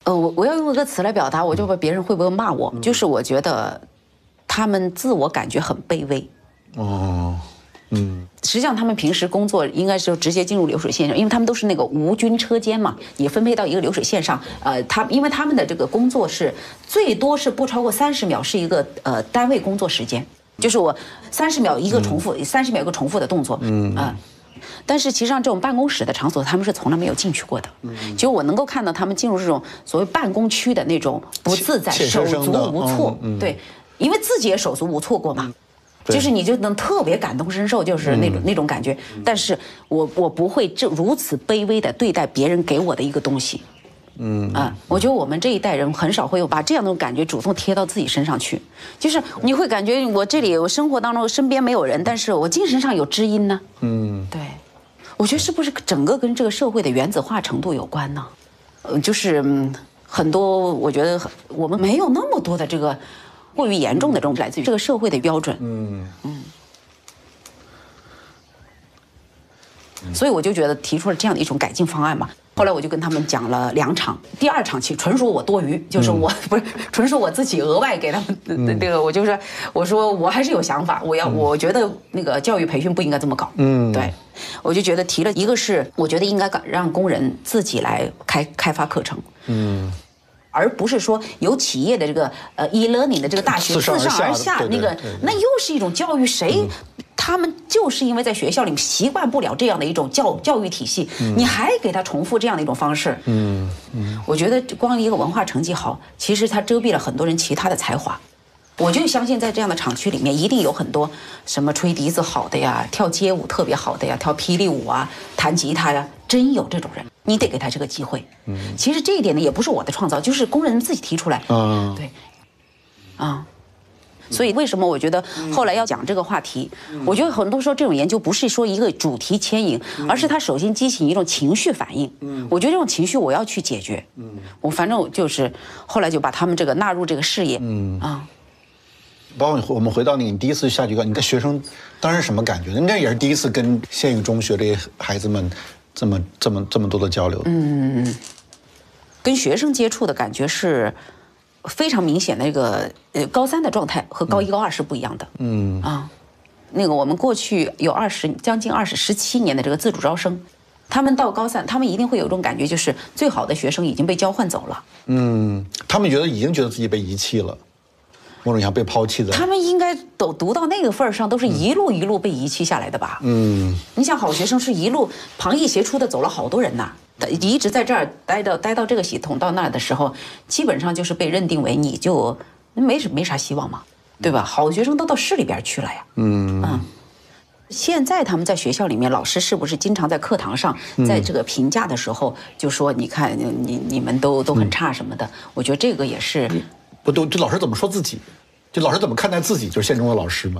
我要用一个词来表达，我就怕别人会不会骂我，就是我觉得他们自我感觉很卑微。 哦， 实际上他们平时工作应该是直接进入流水线上，因为他们都是那个无菌车间嘛，也分配到一个流水线上。因为他们的这个工作是最多是不超过30秒，是一个单位工作时间，就是我30秒一个重复，30秒一个重复的动作。但是其实上这种办公室的场所，他们是从来没有进去过的。就我能够看到他们进入这种所谓办公区的那种不自在、手足无措。对，因为自己也手足无措过嘛。就是你就能特别感同身受，就是那种感觉。但是我不会如此卑微的对待别人给我的一个东西。我觉得我们这一代人很少会有把这样的感觉主动贴到自己身上去。就是你会感觉我这里我生活当中身边没有人，但是我精神上有知音呢。对，我觉得是不是整个跟这个社会的原子化程度有关呢？就是很多我觉得我们没有那么多的这个。过于严重的这种来自于这个社会的标准，所以我就觉得提出了这样的一种改进方案嘛。后来我就跟他们讲了2场，第2场其实纯属我多余，就是我不是纯属我自己额外给他们这个，我说我还是有想法，我觉得那个教育培训不应该这么搞，对，我就觉得提了一个是我觉得应该让工人自己来开发课程，而不是说由企业的这个e-learning 的这个大学自上而下那又是一种教育，他们就是因为在学校里习惯不了这样的一种教育体系，你还给他重复这样的一种方式，我觉得光一个文化成绩好，其实它遮蔽了很多人其他的才华。我就相信在这样的厂区里面，一定有很多什么吹笛子好的呀，跳街舞特别好的呀，跳霹雳舞啊，弹吉他呀，真有这种人，你得给他这个机会。其实这一点呢，也不是我的创造，就是工人自己提出来。对，所以为什么我觉得后来要讲这个话题？我觉得很多时候这种研究不是说一个主题牵引，而是它首先激起一种情绪反应。我觉得这种情绪我要去解决。我反正就是后来就把他们这个纳入这个事业。 包括我们回到你第一次下去你跟学生当时什么感觉？那也是第一次跟县域中学这些孩子们这么多的交流。 跟学生接触的感觉是非常明显的一个高3的状态和高1、高2是不一样的。那个我们过去有将近17年的这个自主招生，他们到高3，他们一定会有一种感觉，就是最好的学生已经被交换走了。 他们已经觉得自己被遗弃了。某种像被抛弃的， 他们应该都读到那个份儿上，都是一路被遗弃下来的吧？你想好学生是一路旁逸斜出的走了好多人呐，一直在这儿待到这个系统到那儿的时候，基本上就是被认定为你就没啥希望嘛，对吧？好学生都到市里边去了呀。现在他们在学校里面，老师是不是经常在课堂上，在这个评价的时候就说，你看你们都很差什么的？我觉得这个也是。 不都这老师怎么说自己？这老师怎么看待自己？就是县中的老师吗？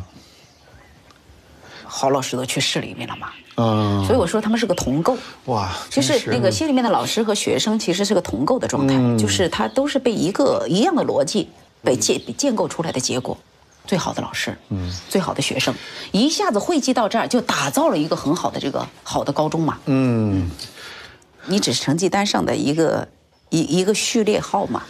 好老师都去市里面了嘛。所以我说他们是个同构。 哇， 就是那个县里面的老师和学生其实是个同构的状态，就是他都是被一样的逻辑被建构出来的结果。最好的老师，最好的学生，一下子汇集到这儿，就打造了一个很好的这个好的高中嘛。你只是成绩单上的一个序列号嘛。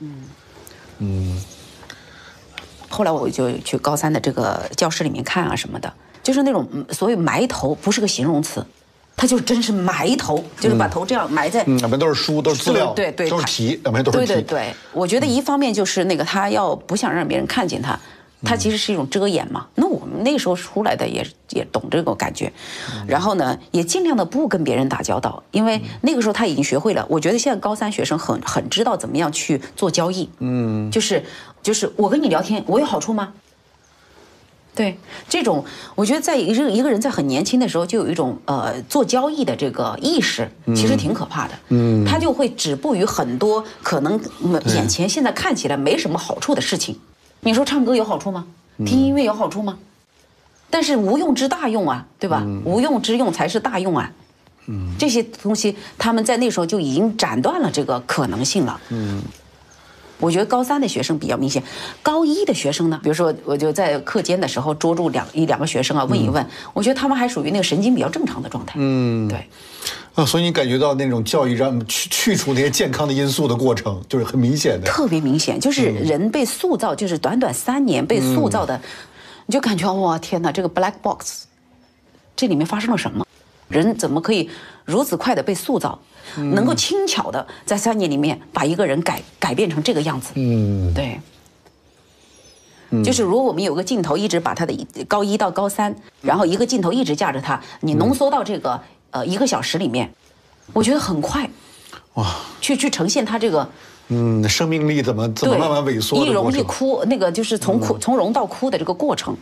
后来我就去高3的这个教室里面看啊什么的，就是那种所谓埋头，不是个形容词，他就真是埋头，就是把头这样埋在。 两边都是书，都是资料， 对， 都是题，两边都是题。 对，我觉得一方面就是那个他要不想让别人看见他。它其实是一种遮掩嘛。那我们那个时候出来的也懂这个感觉，然后呢，也尽量的不跟别人打交道，因为那个时候他已经学会了。我觉得现在高3学生很知道怎么样去做交易。就是我跟你聊天，我有好处吗？对，这种我觉得在一个人在很年轻的时候就有一种做交易的这个意识，其实挺可怕的。他就会止步于很多可能眼前现在看起来没什么好处的事情。你说唱歌有好处吗？听音乐有好处吗？但是无用之大用啊，对吧？无用之用才是大用啊。这些东西他们在那时候就已经斩断了这个可能性了。我觉得高3的学生比较明显，高1的学生呢，比如说我就在课间的时候捉住一两个学生啊，问一问，我觉得他们还属于那个神经比较正常的状态。对。 所以你感觉到那种教育让去除那些健康的因素的过程，就是很明显的， 特别明显，就是人被塑造，就是短短3年被塑造的，你就感觉哇天哪，这个 black box， 这里面发生了什么？人怎么可以如此快的被塑造，能够轻巧的在3年里面把一个人改变成这个样子？对。就是如果我们有个镜头一直把他的高1到高3，然后一个镜头一直架着他，你浓缩到这个1个小时里面，我觉得很快，哇，去呈现他这个， 生命力怎么慢慢萎缩的过程， 一荣一枯，那个就是从荣到枯的这个过程。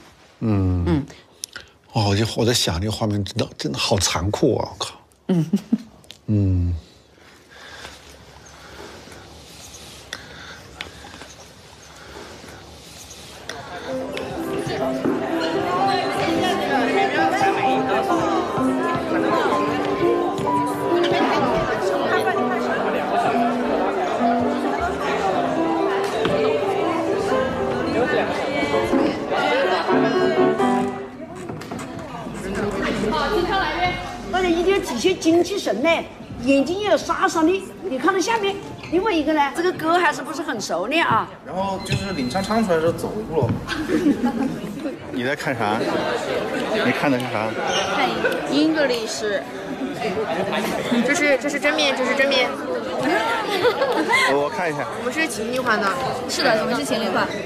我在想这个画面真的好残酷啊！我靠。 大家一定要体现精气神呢，眼睛也要杀伤力。你看到下面，另外一个呢，这个歌还是不是很熟练啊？ 然后就是领唱唱出来的时候走一步了。你在看啥？你看的是啥？ 看English。这是正面，这是正面。 我看一下。 我们是情侣款的。是的，我们是情侣款。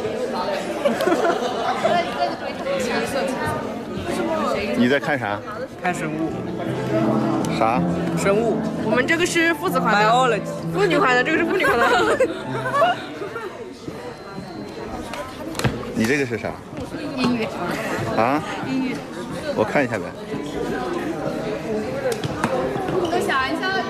你在看啥？ 看生物。 啥？ 生物。 我们这个是父子款的。妇女款的，这个是妇女款的。 你这个是啥？ 英语。 啊？ 英语。 我看一下呗。 我想一下。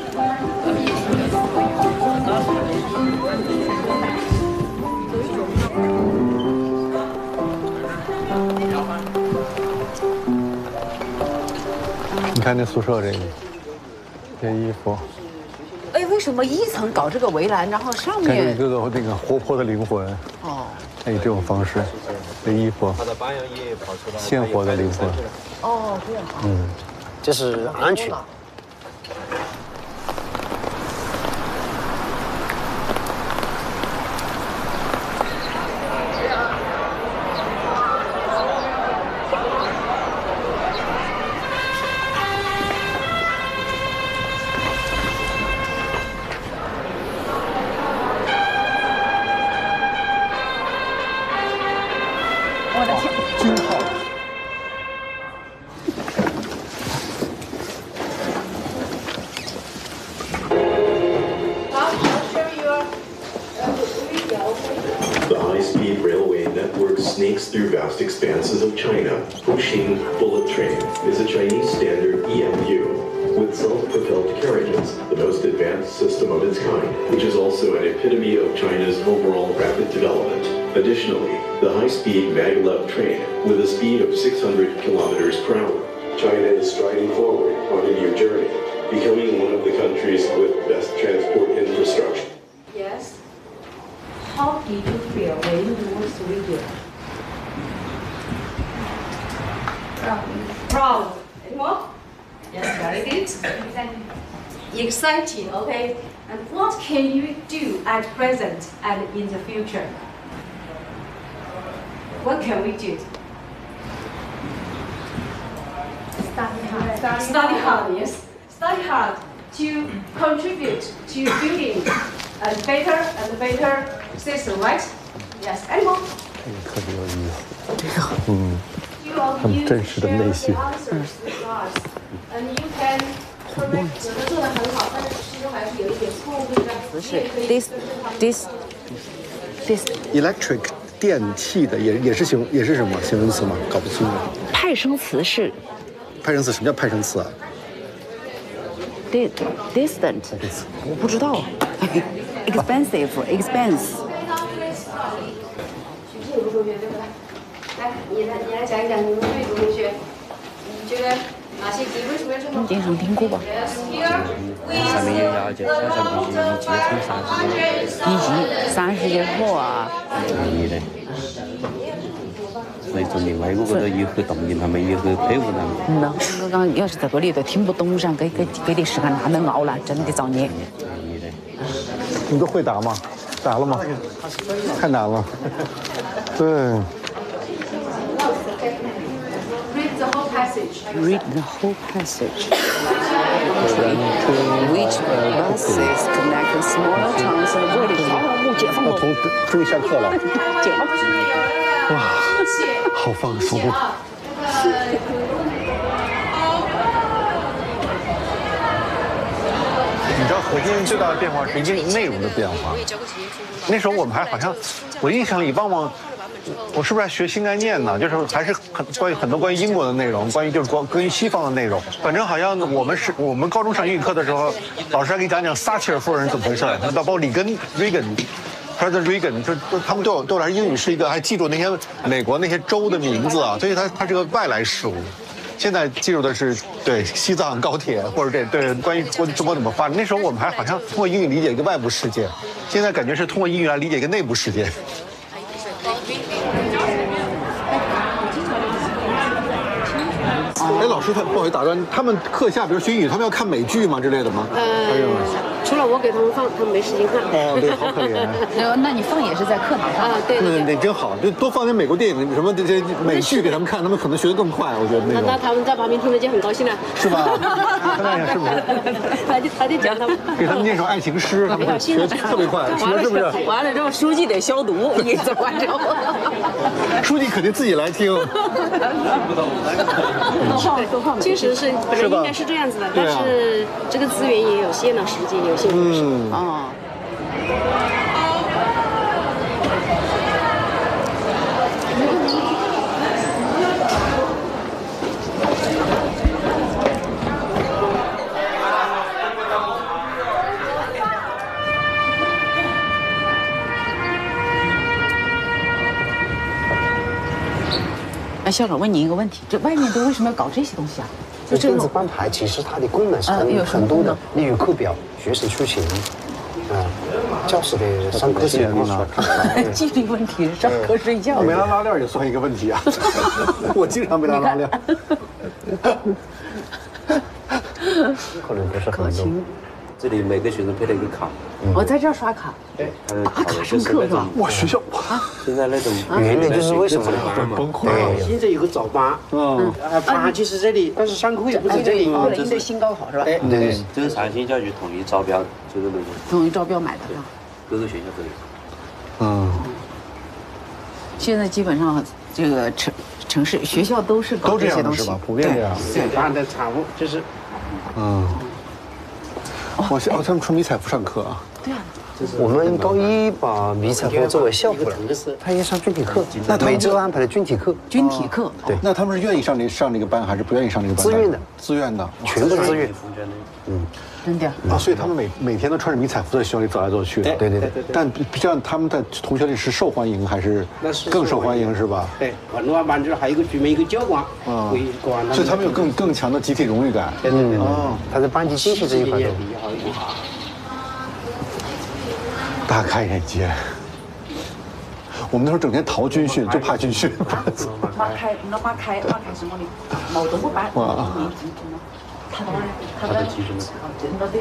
你看那宿舍这衣服， 哎，为什么1层搞这个围栏，然后上面感觉这个那个活泼的灵魂？ 哦， 还有这种方式，这衣服，鲜活的灵魂。 哦，这样。 这是安全。 惊号。 The high-speed railway network snakes through vast expanses of China. Puxing Bullet Train is a Chinese standard EMU with self-propelled carriages, the most advanced system of its kind, which is also an epitome of China's overall rapid development. Additionally, the high-speed maglev train with a speed of 600 kilometers per hour. China is striding forward on a new journey, becoming one of the countries with best transport infrastructure. Yes. How did you feel when you watched the video? Proud. Anyone? Yes, very good. Exciting, okay. And what can you do at present and in the future? What can we do? Study hard. Study hard, yes. Study hard to contribute to building a better and better system, right? Yes. Anyone? 特别有意思，他们真实的内心。 And you can correct. 做得很好，但是其中还是有一点错误的。 词是 this electric 电器的也是什么形容词吗？搞不清楚。 派生词是派生词什么叫派生词啊 distant， 我不知道。expensive expense。 许静茹同学对不对？来，你来讲一讲你们贵族同学，你觉得哪些题为什么要这么？ 经常听过吧？ 上面有要求，上必须1级30节， 1级30节课啊。 1级的。 所以从另外一个角度也会动员他们，也会佩服他们。 那我刚要是在这里都听不懂噻，给的时间那能熬了，真的造孽。 你都会答吗？答了吗？太难了。对。 Read the whole passage. Read the whole passage. Which buses connect smaller towns and villages? 哦，解放了！ 终于下课了。 解放！ 哇，好放松。你知道核心最大的变化是内容的变化。那时候我们还好像，我印象里往我是不是还学新概念呢？就是还是很多关于英国的内容，关于西方的内容。反正好像我们高中上英语课的时候，老师还给你讲撒切尔夫人怎么回事，包括里根 Reagan，President Reagan， 就他们对我来说英语是一个还记住那些美国那些州的名字啊，所以它是个外来事物。现在记住的是对西藏高铁或者对关于中国怎么发展。那时候我们还好像通过英语理解一个外部世界，现在感觉是通过英语来理解一个内部世界。 哎，老师，不好意思打断，他们课下比如学英语，他们要看美剧吗之类的吗？ 除了我给他们放，他们没时间看。 哦，对，好可怜。 那你放也是在课堂上啊？对对对，真好，就多放点美国电影什么这些美剧给他们看，他们可能学得更快。我觉得那他们在旁边听着就很高兴了， 是吧？看看是不是？ 还得讲他们， 给他们念首爱情诗，他们学特别快，是不是？ 完了之后，书记得消毒，你怎么完成？ 书记肯定自己来听。 确实是，本来应该是这样子的，但是这个资源也有限了，时间有限。 哦。哎，校长问你一个问题，这外面都为什么要搞这些东西啊？ 就电子班牌，其实它的功能是很多的，例如课表、学生出勤，教室的上课时间呢， 纪律问题，上课睡觉。 没拉链也算一个问题啊，我经常没拉链。 可能不是很多。这里每个学生配了一个卡。 我在这儿刷卡，打卡上课是吧？ 哇，学校哇！ 现在那种原来就是为什么崩溃？ 现在有个早八，班就是这里，但是上课也不在这里。 应对新高考是吧？ 对，这个长兴教育统一招标，就是那种统一招标买的是吧？ 各个学校都有。 现在基本上这个城市学校都是搞这些东西， 是吧？普遍这样。 班的产物就是， 他们穿迷彩服上课啊？ 对啊。 我们高一把迷彩服作为校服了，他也上军体课，每周安排的军体课。 军体课， 对。那他们是愿意上这个班，还是不愿意上这个班？ 自愿的， 自愿的， 全部自愿。 真的啊，所以他们每天都穿着迷彩服在学校里走来走去的。 对。 但这样他们在同学里是受欢迎还是更受欢迎是吧？ 对，很多班就是还有一个专门一个教官， 所以他们有更强的集体荣誉感。 他在班级经济这一块都大开眼界。我们那时候整天逃军训，就怕军训。 马开什么的，毛东不班。哇。他的提升的。对。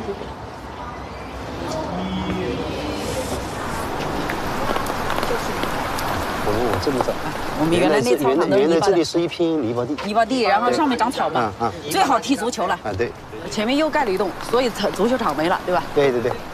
我这里走。 我们原来那操场都是原来这里是一片泥巴地， 然后上面长草嘛，最好踢足球了。 对。 前面又盖了一栋，所以足球场没了，对吧？ 对。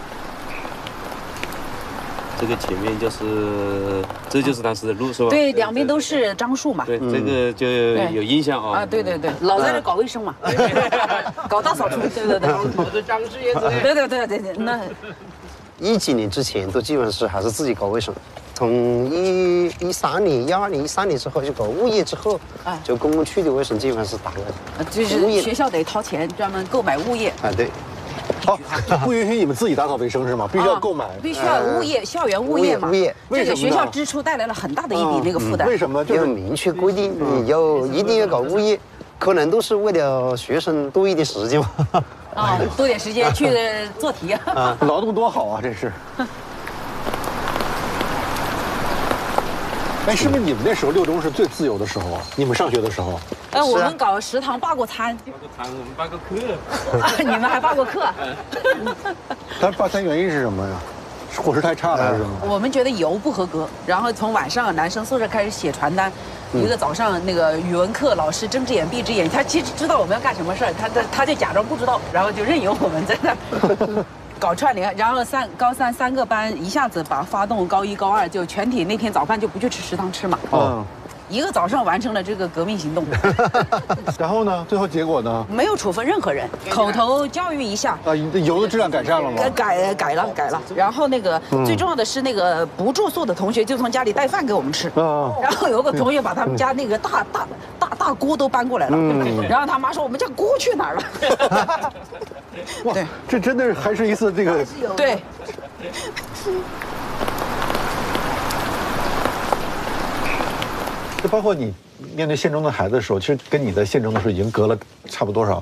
这个前面这就是当时的路是吧？ 对，两边都是樟树嘛。 对，这个就有印象啊。 对，老在这搞卫生嘛，搞大扫除，对。 好多张志业之类。 对，那 10几年之前都基本是还是自己搞卫生，从12年之后就搞物业之后，就公共区的卫生基本是打了。 就是学校得掏钱专门购买物业。 对。 好，不允许你们自己打扫卫生是吗？必须要购买， 必须要物业，校园物业嘛。这个学校支出带来了很大的一笔那个负担。 为什么？ 就是明确规定，你一定要搞物业，可能都是为了学生多一点时间嘛。 多点时间去做题啊。 劳动多好啊，这是。 哎，是不是你们那时候6中是最自由的时候？你们上学的时候？ 我们搞食堂罢过餐， 我们罢过课。 你们还罢过课？ 但是罢餐原因是什么呀？是伙食太差了还是什么？ 我们觉得油不合格，然后从晚上男生宿舍开始写传单。一个早上那个语文课，老师睁只眼闭只眼，他其实知道我们要干什么事儿，他就假装不知道，然后就任由我们在那搞串联，然后高三3个班一下子把发动高1、高2，就全体那天早饭就不去吃食堂吃嘛。一个早上完成了这个革命行动。 然后呢？最后结果呢？ 没有处分任何人，口头教育一下。 油的质量改善了吗？ 改了。然后那个最重要的是那个不住宿的同学就从家里带饭给我们吃。然后有个同学把他们家那个大锅都搬过来了。然后他妈说我们家锅去哪儿了？ 哇，对，这真的是还是一次这个对。 这包括你面对县中的孩子的时候，其实跟你在县中的时候已经隔了差不多多少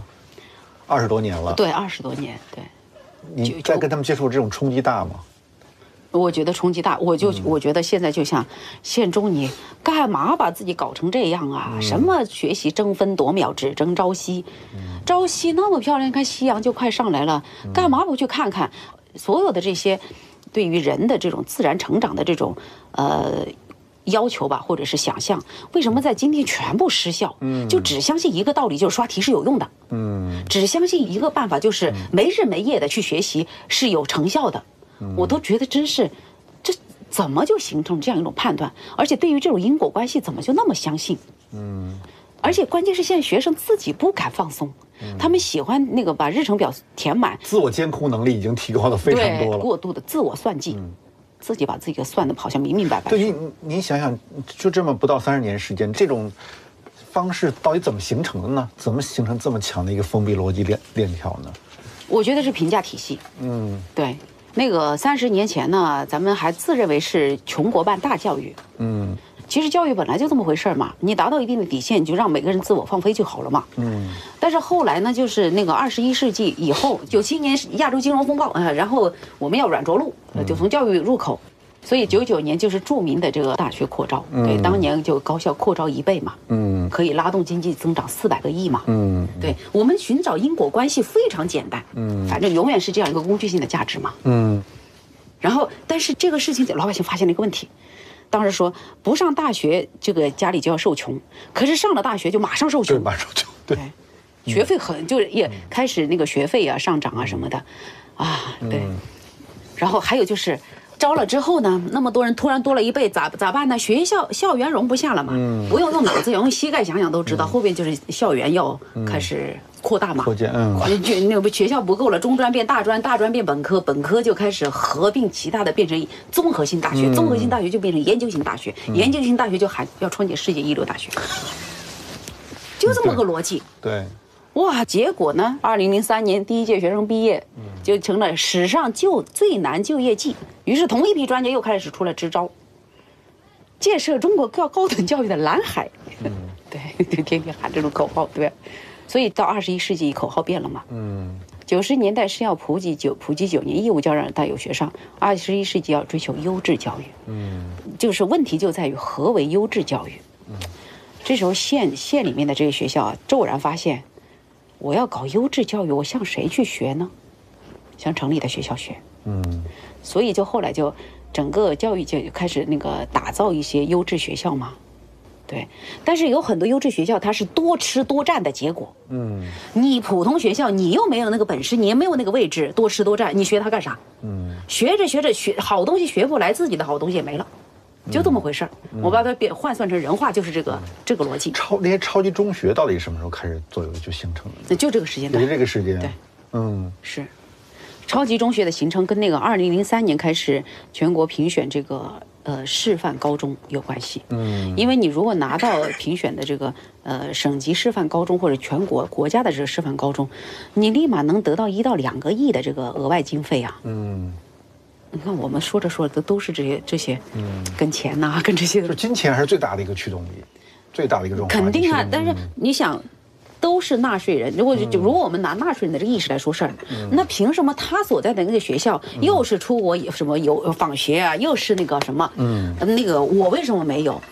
，20多年了。 对，20多年，对。 你再跟他们接触，这种冲击大吗？ 我觉得冲击大，我觉得现在就像县中，你干嘛把自己搞成这样啊？什么学习争分夺秒，只争朝夕，朝夕那么漂亮，看夕阳就快上来了，干嘛不去看看？所有的这些，对于人的这种自然成长的这种要求吧，或者是想象，为什么在今天全部失效？就只相信一个道理，就是刷题是有用的。只相信一个办法，就是没日没夜的去学习是有成效的。我都觉得真是，这怎么就形成这样一种判断？而且对于这种因果关系，怎么就那么相信？而且关键是现在学生自己不敢放松，他们喜欢那个把日程表填满， 自我监控能力已经提高了非常多了， 过度的自我算计。自己把自己给算的好像明明白白。 对，你想想，就这么不到30年时间，这种方式到底怎么形成的呢？怎么形成这么强的一个封闭逻辑链条呢？ 我觉得是评价体系。对，那个30年前呢，咱们还自认为是穷国办大教育。其实教育本来就这么回事嘛，你达到一定的底线，你就让每个人自我放飞就好了嘛。但是后来呢，就是那个21世纪以后，97年亚洲金融风暴然后我们要软着陆，就从教育入口，所以99年就是著名的这个大学扩招，对，当年就高校扩招1倍嘛，可以拉动经济增长400个亿嘛，对，我们寻找因果关系非常简单，反正永远是这样一个工具性的价值嘛，然后但是这个事情老百姓发现了一个问题。当时说不上大学，这个家里就要受穷，可是上了大学就马上受穷， 马上受穷，对， 学费就是也开始那个学费啊上涨啊什么的，对，然后还有就是招了之后呢，那么多人突然多了1倍，咋办呢？校园容不下了嘛，不用脑子，用膝盖想想都知道，后边就是校园要开始扩大嘛， 扩建， 那个学校不够了，中专变大专，大专变本科，本科就开始合并其他的，变成综合性大学，综合性大学就变成研究型大学，研究型大学就要创建世界一流大学，就这么个逻辑。 对。 哇，结果呢？2003年第1届学生毕业，就成了史上最难就业季。于是同一批专家又开始出来支招，建设中国高等教育的蓝海。对，就天天喊这种口号，对吧？所以到21世纪口号变了嘛。90年代是要普及9年义务教育让大有学上，21世纪要追求优质教育。就是问题就在于何为优质教育。这时候县里面的这些学校骤然发现。我要搞优质教育，我向谁去学呢？向城里的学校学。所以就后来就整个教育界就开始那个打造一些优质学校嘛。对，但是有很多优质学校它是多吃多占的结果。你普通学校你又没有那个本事，你也没有那个位置，多吃多占，你学它干啥？学着好东西学不来，自己的好东西也没了。就这么回事儿，我把它换算成人话，就是这个逻辑。 那些超级中学到底什么时候开始左右就形成的？ 就这个时间段。 也就这个时间。 对，是，超级中学的形成跟那个2003年开始全国评选这个示范高中有关系。因为你如果拿到评选的这个省级示范高中或者全国家的这个示范高中，你立马能得到1到2个亿的这个额外经费啊。你看，我们说着都是这些，跟钱呐，跟这些， 就金钱还是最大的一个驱动力，最大的一个润滑剂。 肯定啊，但是你想，都是纳税人，如果我们拿纳税人的这个意识来说事儿，那凭什么他所在的那个学校又是出国什么有访学啊，又是那个什么，那个我为什么没有？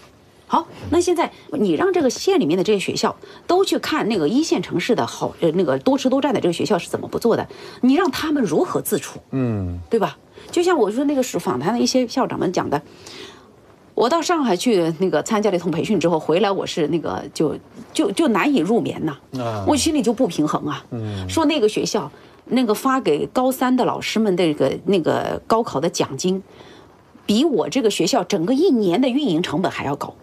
好，那现在你让这个县里面的这些学校都去看那个一线城市的好那个多吃多占的这个学校是怎么不做的，你让他们如何自处？对吧？就像我说那个是访谈的一些校长们讲的，我到上海去那个参加了一通培训之后回来，我是那个就难以入眠呐，我心里就不平衡啊。说那个学校那个发给高3的老师们的那个高考的奖金，比我这个学校整个1年的运营成本还要高。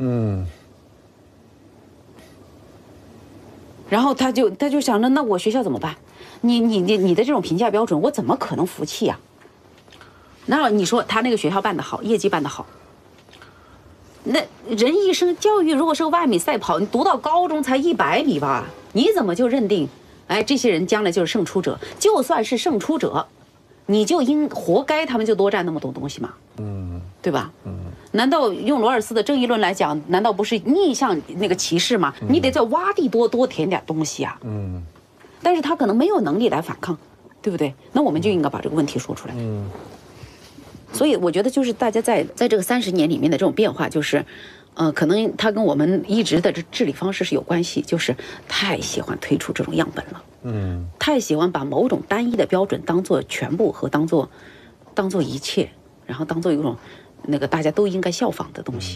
然后他就想着，那我学校怎么办？你的这种评价标准，我怎么可能服气呀？那你说他那个学校办得好，业绩办得好，那人一生教育如果是个10000米赛跑，你读到高中才100米吧，你怎么就认定，哎，这些人将来就是胜出者？就算是胜出者，你就活该他们就多占那么多东西嘛？对吧？难道用罗尔斯的正义论来讲，难道不是逆向那个歧视吗？你得在洼地多填点东西啊。但是他可能没有能力来反抗，对不对？那我们就应该把这个问题说出来。所以我觉得就是大家在这个30年里面的这种变化，就是，可能它跟我们一直的治理方式是有关系，就是太喜欢推出这种样本了，太喜欢把某种单一的标准当做全部和当做一切，然后当做一种那个大家都应该效仿的东西。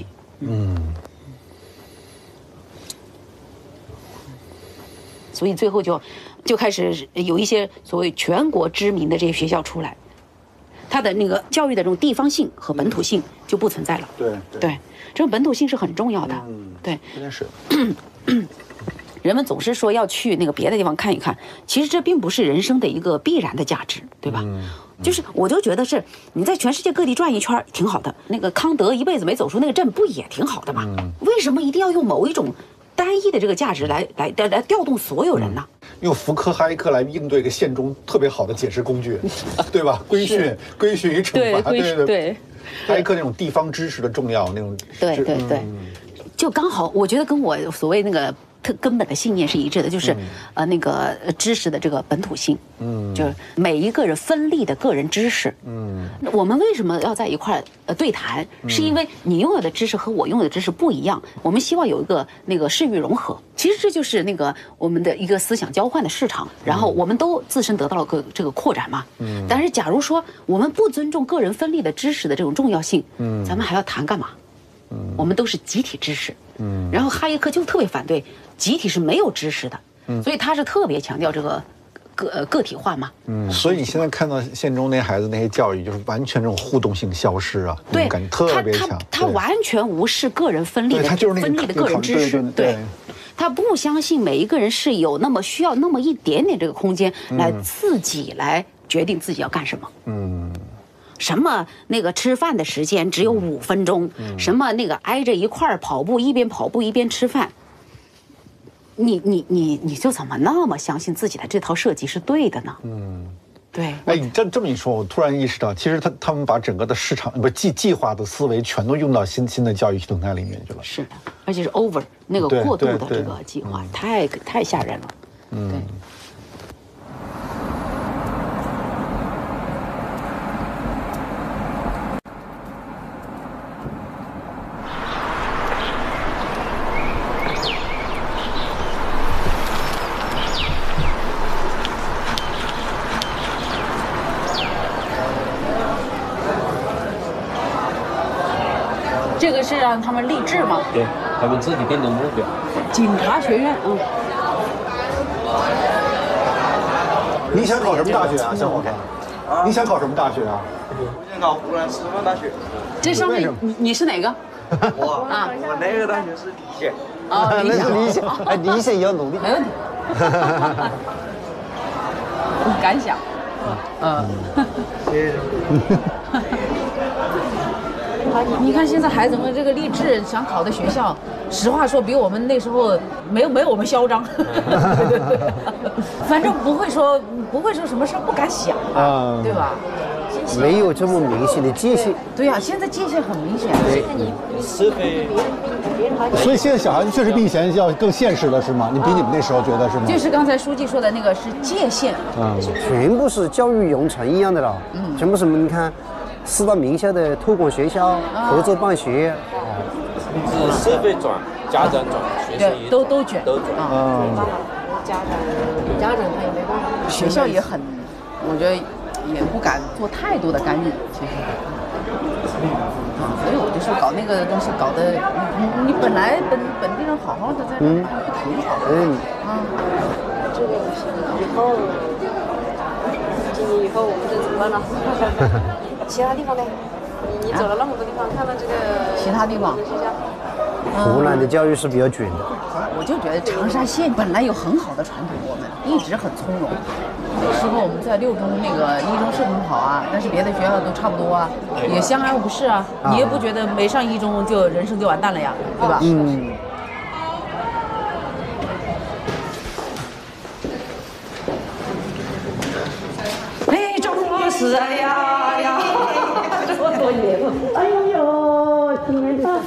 所以最后就开始有一些所谓全国知名的这些学校出来。它的那个教育的这种地方性和本土性就不存在了。对，这种本土性是很重要的。对， 这件事。 人们总是说要去那个别的地方看一看，其实这并不是人生的一个必然的价值，对吧？就是我就觉得是你在全世界各地转一圈挺好的。那个康德一辈子没走出那个镇，不也挺好的吗？为什么一定要用某一种单一的这个价值来调动所有人呢？ 用福柯、哈耶克来应对一个现中特别好的解释工具，对吧？规训与惩罚，对。哈耶克那种地方知识的重要，那种对，就刚好，我觉得跟我所谓那个根本的信念是一致的，就是那个知识的这个本土性，就是每一个人分立的个人知识，我们为什么要在一块对谈？是因为你拥有的知识和我拥有的知识不一样，我们希望有一个那个视域融合。其实这就是那个我们的一个思想交换的市场，然后我们都自身得到了这个扩展嘛。但是假如说我们不尊重个人分立的知识的这种重要性，咱们还要谈干嘛？我们都是集体知识，然后哈耶克就特别反对集体是没有知识的，所以他是特别强调这个个体化嘛。 所以你现在看到县中那些孩子那些教育，就是完全这种互动性消失啊， 对， 感觉特别强。 他完全无视个人分立的分立的个人知识，对。他不相信每一个人是有那么需要那么一点点这个空间来自己来决定自己要干什么。什么那个吃饭的时间只有5分钟，什么那个挨着一块儿跑步，一边跑步一边吃饭，你就怎么那么相信自己的这套设计是对的呢？对。 哎，你这么一说，我突然意识到，其实他们把整个的市场计划的思维全都用到新的教育系统态里面去了。 是的，而且是 over 那个过度的这个计划，太吓人了。对。这个是让他们励志吗？ 对，他们自己定的目标。 警察学院， 你想考什么大学啊，小伙子？你想考什么大学啊？ 我想考湖南师范大学。 这上面你是哪个？ 我那个大学是理县。 那是理县，哎，理县也要努力。 没问题。感想。 谢谢。 你看现在孩子们这个励志想考的学校，实话说比我们那时候没有我们嚣张，反正不会说什么事不敢想啊，对吧？ 没有这么明显的界限。 对呀，现在界限很明显。 是非。 所以现在小孩子确实比以前要更现实了，是吗？你比你们那时候觉得是吗？ 就是刚才书记说的那个是界限， 全部是教育融成一样的了，全部什么？你看。4大名校的托管学校、合作办学， 是社会转、家长转、学生也都卷都转啊。 家长他也没办法， 学校也很，我觉得也不敢做太多的干预，其实。所以我就说搞那个东西搞得，你本来本地人好好的在这不挺好的？ 这个以后，今年以后我们这怎么办呢？其他地方呢？你走了那么多地方，看到这个其他地方， 湖南的教育是比较卷的。 我就觉得长沙县本来有很好的传统，我们一直很从容。有时候我们在6中那个1中是很好啊，但是别的学校都差不多啊，也相安无事啊。你也不觉得没上1中就人生就完蛋了呀，对吧？哎，终于是哎呀，这么多年了， 哎呦，今年的，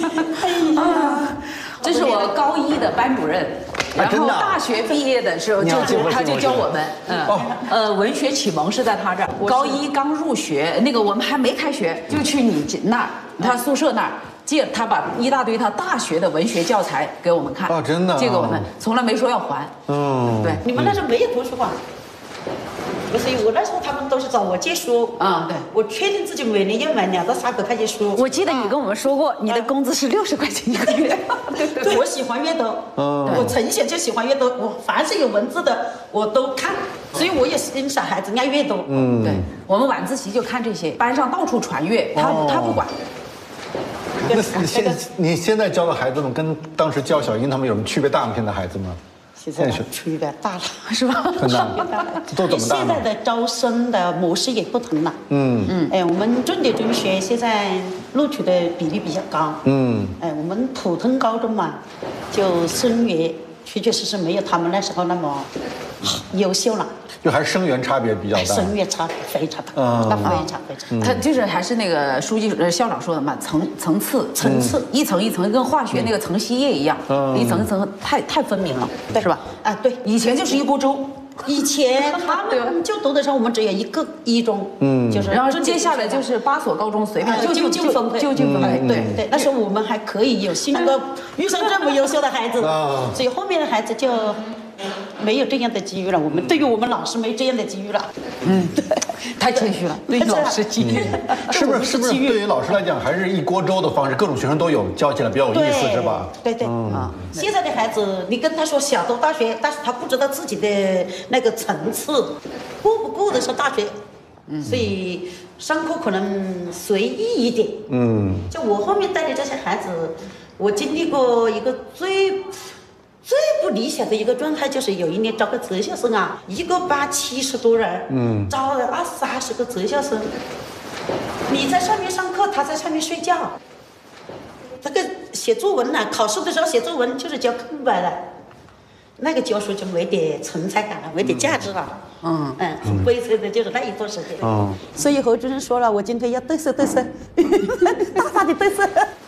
这是我高1的班主任。然后大学毕业的时候，他就教我们，文学启蒙是在他这儿。高1刚入学，那个我们还没开学，就去你那儿，他宿舍那儿借，他把一大堆他大学的文学教材给我们看。 哦，真的， 借给我们，从来没说要还。对， 你们那时候没有图书馆。所以我那时候他们都是找我借书对， 我确定自己每年要买2到3百块钱书。 我记得你跟我们说过，你的工资是60块钱1个月。 对，我喜欢阅读，我从小就喜欢阅读，我凡是有文字的我都看，所以我也欣赏孩子爱阅读。 对，我们晚自习就看这些，班上到处传阅，他不管。 那你现在教的孩子们跟当时教小英他们有什么区别大吗？现在孩子们？ 现在区别大了， 是吧？ 很大，都怎么大？ 现在的招生的模式也不同了。我们重点中学现在录取的比例比较高。我们普通高中嘛，就生源确实没有他们那时候那么优秀了。 就还是生源差别比较大， 生源差别非常大，那非常。 他就是还是那个书记校长说的嘛，层次，一层一层，跟化学那个层稀液一样，一层一层太分明了，是吧？ 对， 以前就是一锅粥。 以前他们就读的时候，我们只有一个1中，就是， 然后接下来就是8所高中随便就近分配， 对，那时候我们还可以有幸能够遇上这么优秀的孩子，所以后面的孩子就没有这样的机遇了。我们对于我们老师没这样的机遇了。 对，太谦虚了，对老师机遇， 是不是对于老师来讲，还是一锅粥的方式，各种学生都有，教起来比较有意思，是吧？ 对，现在的孩子，你跟他说想读大学，但是他不知道自己的那个层次，过不过得上大学，所以上课可能随意一点。就我后面带的这些孩子，我经历过一个最不理想的一个状态，就是有一年招个择校生啊，一个班70多人，招了20-30个择校生，你在上面上课，他在上面睡觉。这个写作文呢，考试的时候写作文就是交空白了，那个教书就没点存在感了，没点价值了。很悲催的就是那一段时间。所以何主任说了，我今天要嘚瑟，大大的嘚瑟。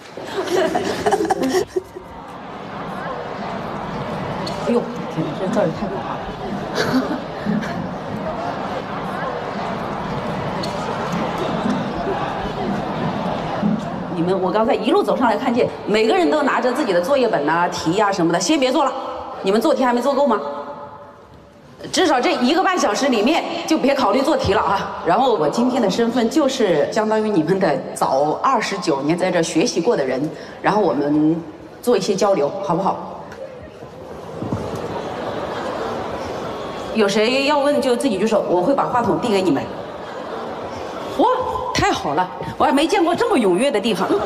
哎呦，天哪，这字儿太可怕了！你们，我刚才一路走上来，看见每个人都拿着自己的作业本啊、题啊什么的，先别做了。你们做题还没做够吗？至少这1个半小时里面就别考虑做题了啊。然后我今天的身份就是相当于你们的早29年在这学习过的人，然后我们做一些交流，好不好？有谁要问就自己举手，我会把话筒递给你们。哇，太好了，我还没见过这么踊跃的地方。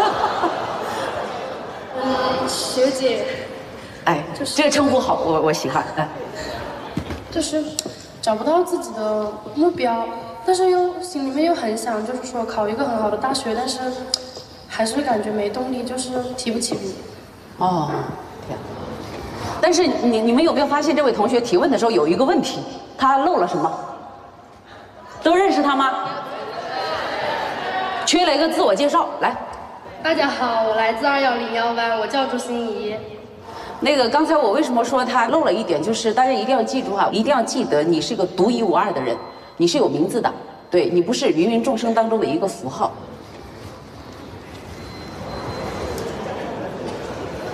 学姐， 哎，这个称呼好，我喜欢。 就是找不到自己的目标，但是又心里面又很想，就是说考一个很好的大学，但是还是感觉没动力，就是提不起笔。 哦，天。但是你们有没有发现，这位同学提问的时候有一个问题，他漏了什么？都认识他吗？缺了一个自我介绍，来。 大家好，我来自210班，我叫朱心怡。 那个刚才我为什么说他漏了一点，就是大家一定要记住哈，一定要记得你是个独一无二的人，你是有名字的，对你不是芸芸众生当中的一个符号。